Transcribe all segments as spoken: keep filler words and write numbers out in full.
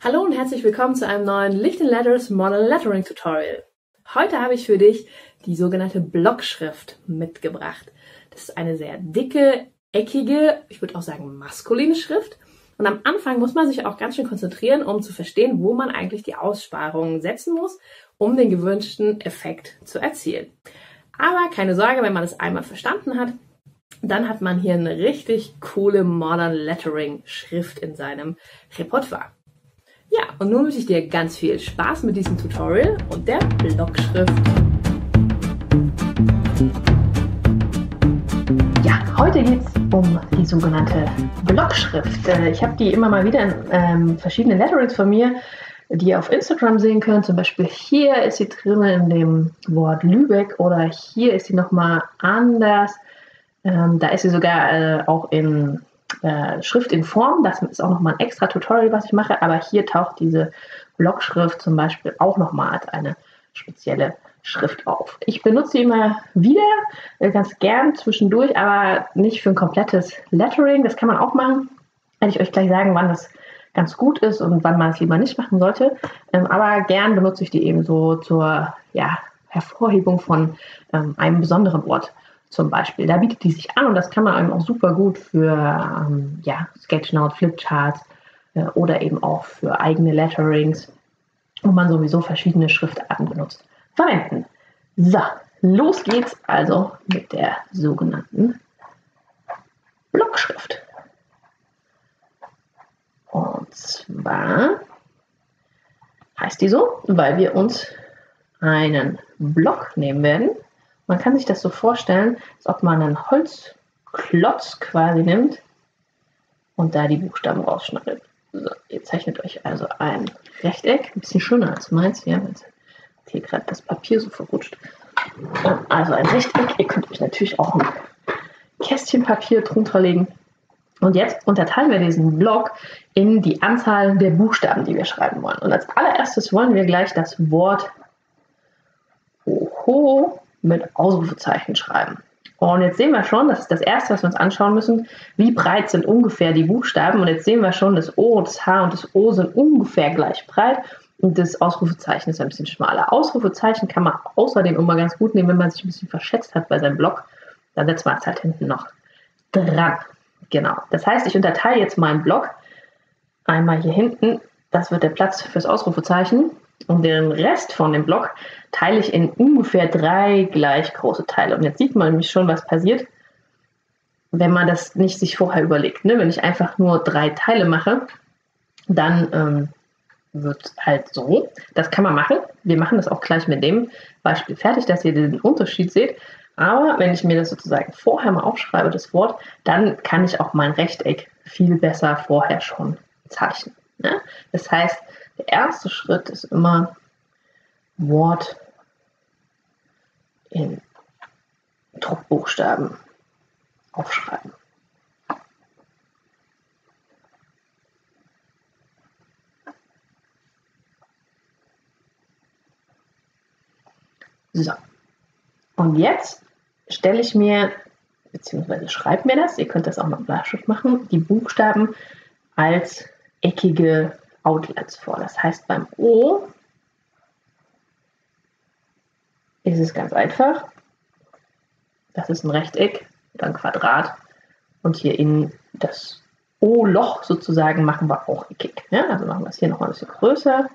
Hallo und herzlich willkommen zu einem neuen Licht and Letters Model Lettering Tutorial. Heute habe ich für dich die sogenannte Blockschrift mitgebracht. Das ist eine sehr dicke, eckige, ich würde auch sagen maskuline Schrift. Und am Anfang muss man sich auch ganz schön konzentrieren, um zu verstehen, wo man eigentlich die Aussparungen setzen muss, um den gewünschten Effekt zu erzielen. Aber keine Sorge, wenn man es einmal verstanden hat, dann hat man hier eine richtig coole Modern Lettering Schrift in seinem Repertoire. Ja, und nun wünsche ich dir ganz viel Spaß mit diesem Tutorial und der Blockschrift. Ja, heute geht es um die sogenannte Blockschrift. Ich habe die immer mal wieder in ähm, verschiedenen Letterings von mir, die ihr auf Instagram sehen könnt. Zum Beispiel hier ist sie drin in dem Wort Lübeck oder hier ist sie nochmal anders. Ähm, da ist sie sogar äh, auch in äh, Schrift in Form. Das ist auch nochmal ein extra Tutorial, was ich mache. Aber hier taucht diese Blockschrift zum Beispiel auch nochmal als eine spezielle Schrift auf. Ich benutze sie immer wieder, äh, ganz gern zwischendurch, aber nicht für ein komplettes Lettering. Das kann man auch machen. Werde ich euch gleich sagen, wann das ganz gut ist und wann man es lieber nicht machen sollte. Ähm, aber gern benutze ich die eben so zur ja, Hervorhebung von ähm, einem besonderen Wort. Zum Beispiel, da bietet die sich an und das kann man eben auch super gut für ähm, ja, Sketchnote, Flipcharts äh, oder eben auch für eigene Letterings, wo man sowieso verschiedene Schriftarten benutzt, verwenden. So, los geht's also mit der sogenannten Blockschrift. Und zwar heißt die so, weil wir uns einen Block nehmen werden. Man kann sich das so vorstellen, als ob man einen Holzklotz quasi nimmt und da die Buchstaben rausschneidet. So, ihr zeichnet euch also ein Rechteck, ein bisschen schöner als meins hier, jetzt hier gerade das Papier so verrutscht. Also ein Rechteck, ihr könnt euch natürlich auch ein Kästchen Papier drunter legen. Und jetzt unterteilen wir diesen Block in die Anzahl der Buchstaben, die wir schreiben wollen. Und als allererstes wollen wir gleich das Wort Oho mit Ausrufezeichen schreiben. Und jetzt sehen wir schon, das ist das Erste, was wir uns anschauen müssen, wie breit sind ungefähr die Buchstaben. Und jetzt sehen wir schon, das O, das H und das O sind ungefähr gleich breit und das Ausrufezeichen ist ein bisschen schmaler. Ausrufezeichen kann man außerdem immer ganz gut nehmen, wenn man sich ein bisschen verschätzt hat bei seinem Block. Dann setzt man es halt hinten noch dran. Genau. Das heißt, ich unterteile jetzt meinen Block einmal hier hinten. Das wird der Platz fürs Ausrufezeichen. Und den Rest von dem Block teile ich in ungefähr drei gleich große Teile. Und jetzt sieht man nämlich schon, was passiert, wenn man das nicht sich vorher überlegt. Ne? Wenn ich einfach nur drei Teile mache, dann ähm, wird es halt so. Das kann man machen. Wir machen das auch gleich mit dem Beispiel fertig, dass ihr den Unterschied seht. Aber wenn ich mir das sozusagen vorher mal aufschreibe, das Wort, dann kann ich auch mein Rechteck viel besser vorher schon zeichnen. Ne? Das heißt, der erste Schritt ist immer Wort in Druckbuchstaben aufschreiben. So, und jetzt stelle ich mir, beziehungsweise schreibe mir das, ihr könnt das auch mit Bleistift machen, die Buchstaben als eckige Outlets vor. Das heißt, beim O ist es ganz einfach. Das ist ein Rechteck oder ein Quadrat. Und hier in das O-Loch sozusagen machen wir auch eckig. Ja, also machen wir es hier nochmal ein bisschen größer.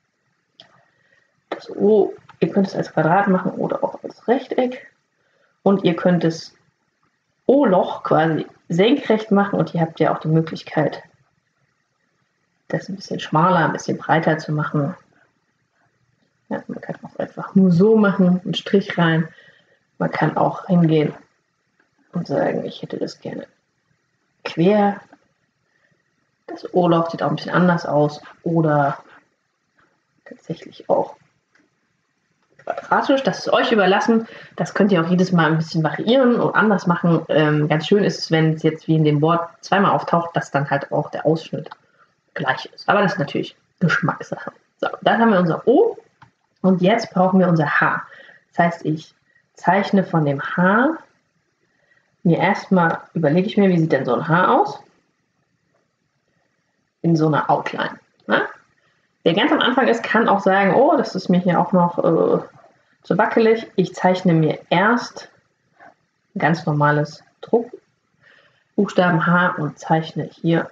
Das O, ihr könnt es als Quadrat machen oder auch als Rechteck. Und ihr könnt das O-Loch quasi senkrecht machen und ihr habt ja auch die Möglichkeit, das ein bisschen schmaler, ein bisschen breiter zu machen. Ja, man kann auch einfach nur so machen, einen Strich rein. Man kann auch hingehen und sagen, ich hätte das gerne quer. Das O-Loch sieht auch ein bisschen anders aus oder tatsächlich auch quadratisch. Das ist euch überlassen. Das könnt ihr auch jedes Mal ein bisschen variieren und anders machen. Ähm, ganz schön ist es, wenn es jetzt wie in dem Wort zweimal auftaucht, dass dann halt auch der Ausschnitt gleich ist. Aber das ist natürlich Geschmackssache. So, dann haben wir unser O und jetzt brauchen wir unser H. Das heißt, ich zeichne von dem H mir erstmal, überlege ich mir, wie sieht denn so ein H aus? In so einer Outline. Ne? der ganz am Anfang ist, kann auch sagen, oh, das ist mir hier auch noch äh, zu wackelig. Ich zeichne mir erst ein ganz normales Druckbuchstaben H und zeichne hier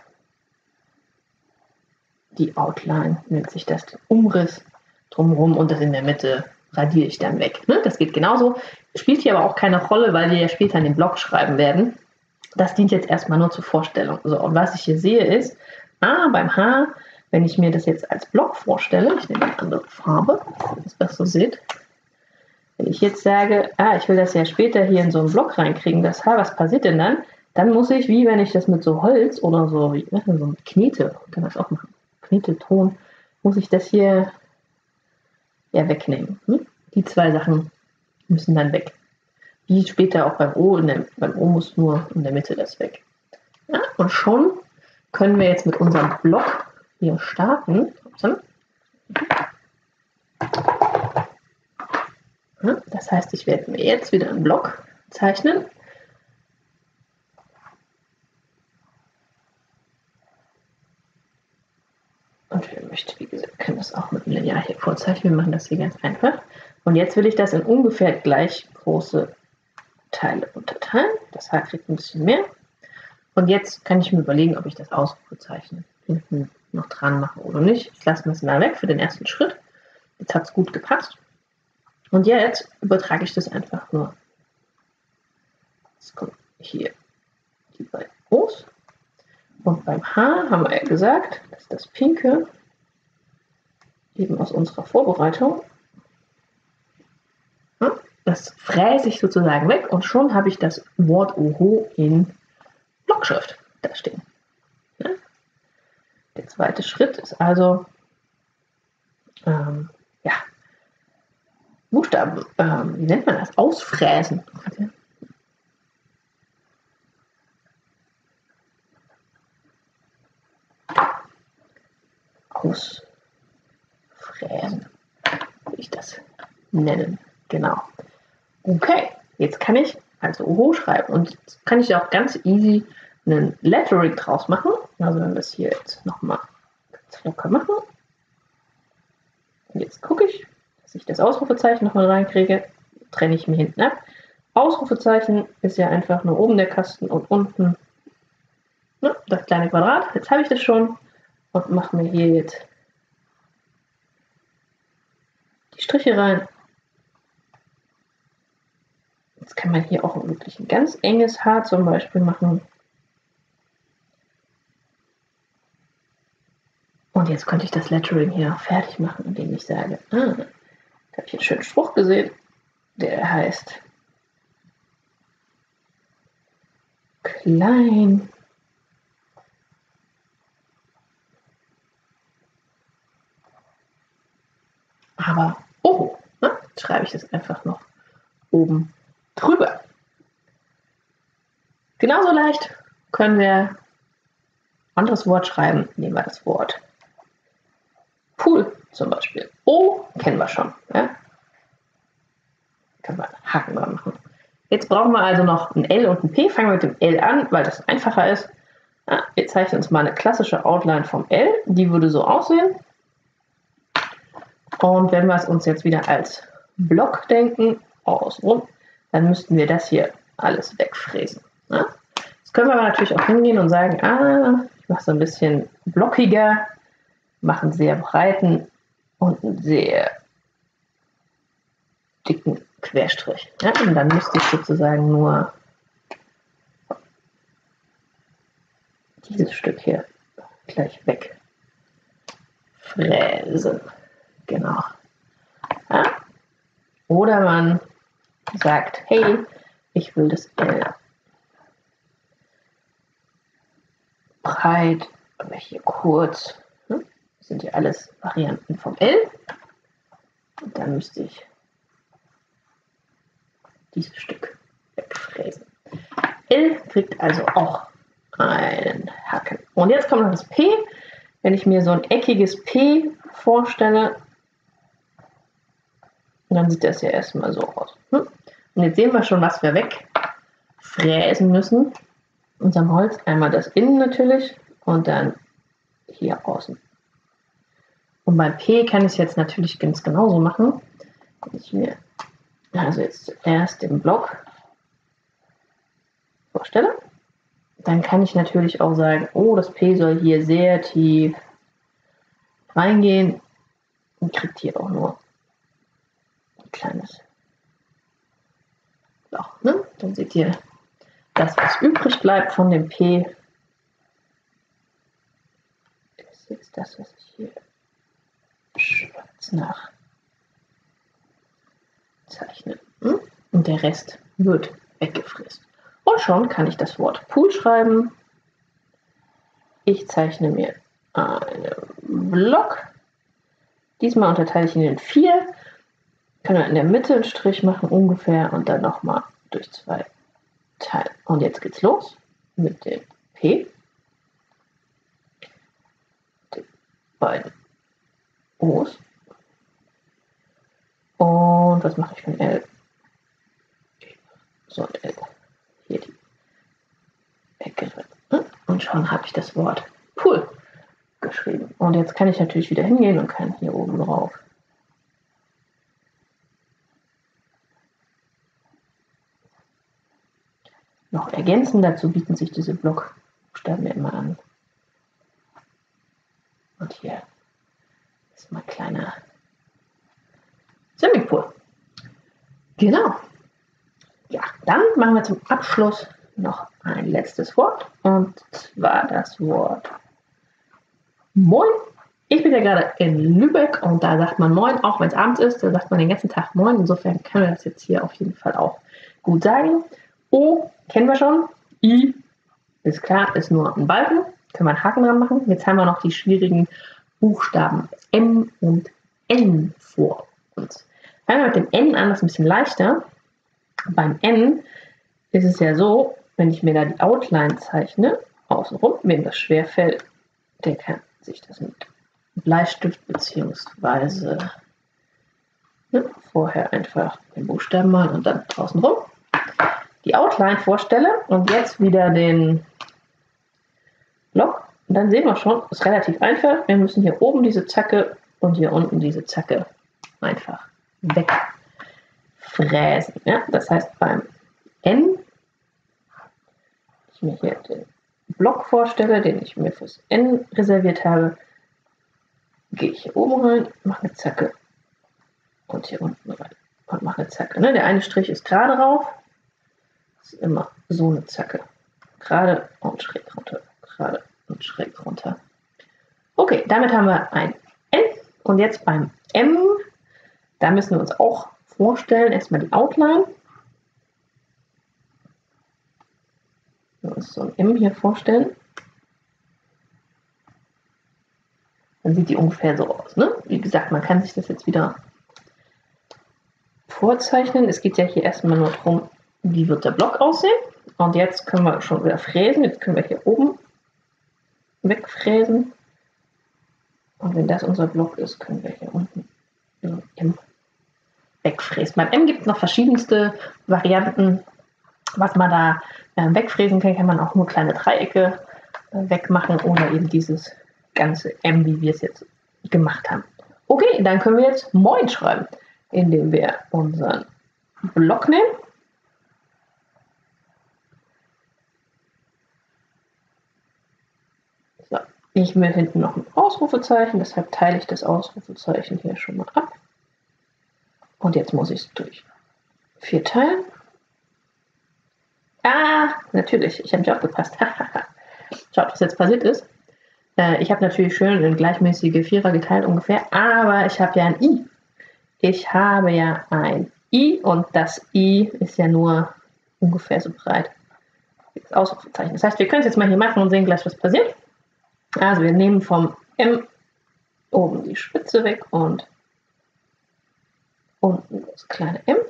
die Outline, nennt sich das, den Umriss drumherum, und das in der Mitte radiere ich dann weg. Ne? Das geht genauso. Spielt hier aber auch keine Rolle, weil wir ja später in den Blog schreiben werden. Das dient jetzt erstmal nur zur Vorstellung. So, und was ich hier sehe ist, ah, beim H, wenn ich mir das jetzt als Block vorstelle, ich nehme eine andere Farbe, dass ihr das besser seht. Wenn ich jetzt sage, ah, ich will das ja später hier in so einen Block reinkriegen, das H, was passiert denn dann? Dann muss ich, wie wenn ich das mit so Holz oder so, wie, so mit Knete, kann das auch machen, Knete-Ton, muss ich das hier ja wegnehmen. Hm? Die zwei Sachen müssen dann weg. Wie später auch beim O, in der, beim O muss nur in der Mitte das weg. Ja, und schon können wir jetzt mit unserem Block hier starten. Ja, das heißt, ich werde mir jetzt wieder einen Block zeichnen. Und wer möchte, wie gesagt, kann das auch mit einem Lineal hier vorzeichnen. Wir machen das hier ganz einfach. Und jetzt will ich das in ungefähr gleich große Teile unterteilen. Das H kriegt ein bisschen mehr. Und jetzt kann ich mir überlegen, ob ich das Ausrufezeichen hinten noch dran mache oder nicht. Ich lasse das mal weg für den ersten Schritt. Jetzt hat es gut gepasst. Und jetzt übertrage ich das einfach nur. Jetzt kommt hier die beiden O's. Und beim H haben wir ja gesagt, dass das Pinke eben aus unserer Vorbereitung, das fräse ich sozusagen weg, und schon habe ich das Wort Oho in Blockschrift da stehen. Ja? Der zweite Schritt ist also, ähm, ja, Buchstaben, ähm, wie nennt man das? Ausfräsen. Ausfräsen, will ich das nennen. Genau. Okay, jetzt kann ich also Oho schreiben, und jetzt kann ich auch ganz easy einen Lettering draus machen. Also wenn wir das hier jetzt nochmal ganz locker machen. Und jetzt gucke ich, dass ich das Ausrufezeichen nochmal reinkriege, trenne ich mir hinten ab. Ausrufezeichen ist ja einfach nur oben der Kasten und unten, ne, das kleine Quadrat. Jetzt habe ich das schon und mache mir hier jetzt die Striche rein. Jetzt kann man hier auch wirklich ein ganz enges Haar zum Beispiel machen. Und jetzt könnte ich das Lettering hier fertig machen, indem ich sage, ah, da habe ich einen schönen Spruch gesehen, der heißt klein aber oh, ne? Jetzt schreibe ich das einfach noch oben drüber. Genauso leicht können wir ein anderes Wort schreiben. Nehmen wir das Wort Pool zum Beispiel. O kennen wir schon. Ja? Können wir einen Haken dran machen. Jetzt brauchen wir also noch ein L und ein P. Fangen wir mit dem L an, weil das einfacher ist. Ja, wir zeichnen uns mal eine klassische Outline vom L. Die würde so aussehen. Und wenn wir es uns jetzt wieder als Block denken, außenrum, dann müssten wir das hier alles wegfräsen. Ja? Jetzt können wir aber natürlich auch hingehen und sagen, ah, ich mache es ein bisschen blockiger, mache einen sehr breiten und einen sehr dicken Querstrich. Ja? Und dann müsste ich sozusagen nur dieses Stück hier gleich wegfräsen. Genau. Ja? Oder man sagt, hey, ich will das L breit, aber hier kurz. Das sind ja alles Varianten vom L. Und dann müsste ich dieses Stück wegfräsen. L kriegt also auch einen Haken. Und jetzt kommt noch das P. Wenn ich mir so ein eckiges P vorstelle, dann sieht das ja erstmal so aus. Und jetzt sehen wir schon, was wir wegfräsen müssen. Unserem Holz einmal das Innen natürlich und dann hier außen. Und beim P kann ich es jetzt natürlich ganz genauso machen. Wenn ich mir also jetzt zuerst den Block vorstelle, dann kann ich natürlich auch sagen, oh, das P soll hier sehr tief reingehen und kriegt hier auch nur ein kleines Loch. Ne? Dann seht ihr, das, was übrig bleibt von dem P, ist jetzt das, was ich hier schwarz nach zeichne. Und der Rest wird weggefräst. Und schon kann ich das Wort Pool schreiben. Ich zeichne mir einen Block. Diesmal unterteile ich ihn in vier. Können wir in der Mitte einen Strich machen ungefähr und dann nochmal durch zwei teilen. Und jetzt geht's los mit dem P. Den beiden O's. Und was mache ich für ein L? So ein L. Hier die Ecke. Und schon habe ich das Wort Pool geschrieben. Und jetzt kann ich natürlich wieder hingehen und kann hier oben drauf noch ergänzen. Dazu bieten sich diese Blockbuchstaben ja immer an. Und hier ist mal ein kleiner Swimmingpool. Genau. Ja, dann machen wir zum Abschluss noch ein letztes Wort. Und zwar das Wort Moin. Ich bin ja gerade in Lübeck und da sagt man Moin, auch wenn es abends ist, da sagt man den ganzen Tag Moin. Insofern können wir das jetzt hier auf jeden Fall auch gut sagen. O kennen wir schon. I ist klar, ist nur ein Balken. Können wir einen Haken dran machen. Jetzt haben wir noch die schwierigen Buchstaben M und N vor uns. Fangen wir mit dem N an, das ist ein bisschen leichter. Beim N ist es ja so, wenn ich mir da die Outline zeichne, außenrum, wem das schwerfällt, der kann sich das mit Bleistift bzw. Ne, vorher einfach den Buchstaben malen und dann außenrum die Outline vorstelle und jetzt wieder den Block. Und dann sehen wir schon, ist relativ einfach. Wir müssen hier oben diese Zacke und hier unten diese Zacke einfach wegfräsen. Ja? Das heißt, beim N, ich mir hier den Block vorstelle, den ich mir fürs N reserviert habe, gehe ich hier oben rein, mache eine Zacke und hier unten rein und mache eine Zacke. Ne? Der eine Strich ist gerade rauf, das ist immer so eine Zacke. Gerade und schräg runter, gerade und schräg runter. Okay, damit haben wir ein N und jetzt beim M, da müssen wir uns auch vorstellen, erstmal die Outline. Wir uns so ein M hier vorstellen. Dann sieht die ungefähr so aus. Ne? Wie gesagt, man kann sich das jetzt wieder vorzeichnen. Es geht ja hier erstmal nur darum, wie wird der Block aussehen. Und jetzt können wir schon wieder fräsen. Jetzt können wir hier oben wegfräsen. Und wenn das unser Block ist, können wir hier unten so M wegfräsen. Beim M gibt es noch verschiedenste Varianten, was man da äh, wegfräsen kann. Kann man auch nur kleine Dreiecke äh, wegmachen oder eben dieses ganze M, wie wir es jetzt gemacht haben. Okay, dann können wir jetzt Moin schreiben, indem wir unseren Block nehmen. So, ich will hinten noch ein Ausrufezeichen, deshalb teile ich das Ausrufezeichen hier schon mal ab. Und jetzt muss ich es durch vier teilen. Ah, natürlich, ich habe mich aufgepasst. Schaut, was jetzt passiert ist. Ich habe natürlich schön in gleichmäßige Vierer geteilt ungefähr, aber ich habe ja ein I. Ich habe ja ein I und das I ist ja nur ungefähr so breit wie das Ausrufezeichen. Das heißt, wir können es jetzt mal hier machen und sehen gleich, was passiert. Also wir nehmen vom M oben die Spitze weg und unten das kleine M.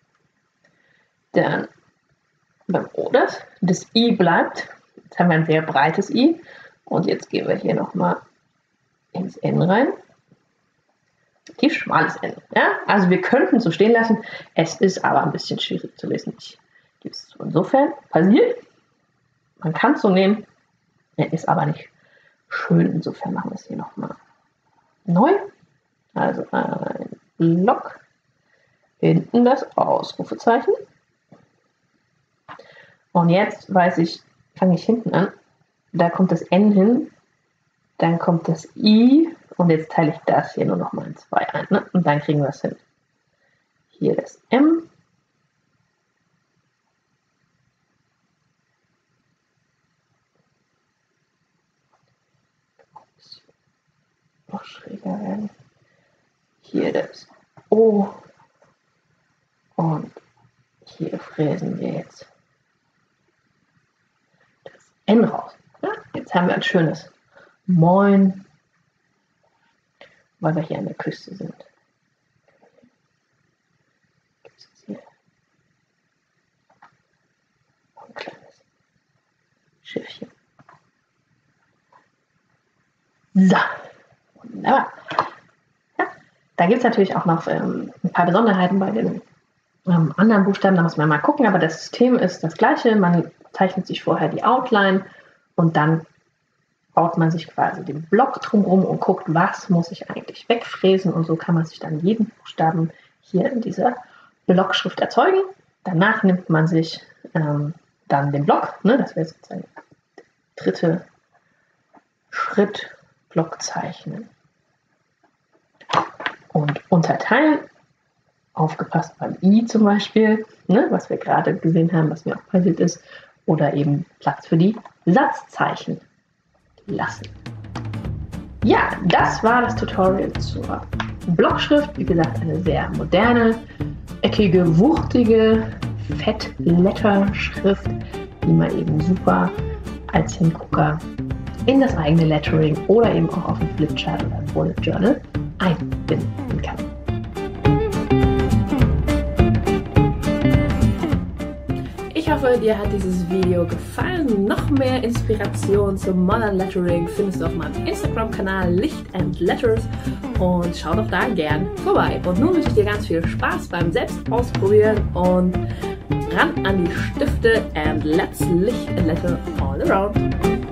Dann beim O das, das I bleibt. Jetzt haben wir ein sehr breites I. Und jetzt gehen wir hier nochmal ins N rein. Tief schmales N. Ja? Also wir könnten es so stehen lassen. Es ist aber ein bisschen schwierig zu lesen. Ich gebe es zu. Insofern passiert. Man kann es so nehmen. Er ist aber nicht schön. Insofern machen wir es hier nochmal neu. Block, hinten das Ausrufezeichen. Und jetzt weiß ich, fange ich hinten an, da kommt das N hin, dann kommt das I und jetzt teile ich das hier nur noch mal in zwei ein, ne? Und dann kriegen wir es hin. Hier das M. Noch schräger werden. Hier das O. Und hier fräsen wir jetzt das N raus. Ja, jetzt haben wir ein schönes Moin, weil wir hier an der Küste sind. Gibt es jetzt hier noch ein kleines Schiffchen. So, wunderbar. Ja, da gibt es natürlich auch noch ähm, ein paar Besonderheiten bei den ähm, anderen Buchstaben. Da muss man mal gucken, aber das System ist das gleiche. Man zeichnet sich vorher die Outline und dann baut man sich quasi den Block drumherum und guckt, was muss ich eigentlich wegfräsen, und so kann man sich dann jeden Buchstaben hier in dieser Blockschrift erzeugen. Danach nimmt man sich ähm, dann den Block, ne, das wäre sozusagen der dritte Schritt, Block zeichnen und unterteilen. Aufgepasst beim I zum Beispiel, ne, was wir gerade gesehen haben, was mir auch passiert ist, oder eben Platz für die Satzzeichen lassen. Ja, das war das Tutorial zur Blockschrift. Wie gesagt, eine sehr moderne, eckige, wuchtige Fett-Letter-Schrift, die man eben super als Hingucker in das eigene Lettering oder eben auch auf dem Flipchart oder im Bullet Journal einbinden kann. Ich hoffe, dir hat dieses Video gefallen. Noch mehr Inspiration zum Modern Lettering findest du auf meinem Instagram-Kanal Licht and Letters und schau doch da gern vorbei. Und nun wünsche ich dir ganz viel Spaß beim Selbstausprobieren und ran an die Stifte and let's licht and letter all around.